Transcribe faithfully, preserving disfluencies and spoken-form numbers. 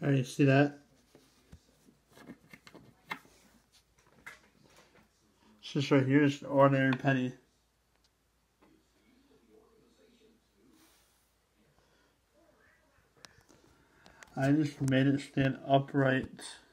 Alright, you see that? It's just right here, just an ordinary penny. I just made it stand upright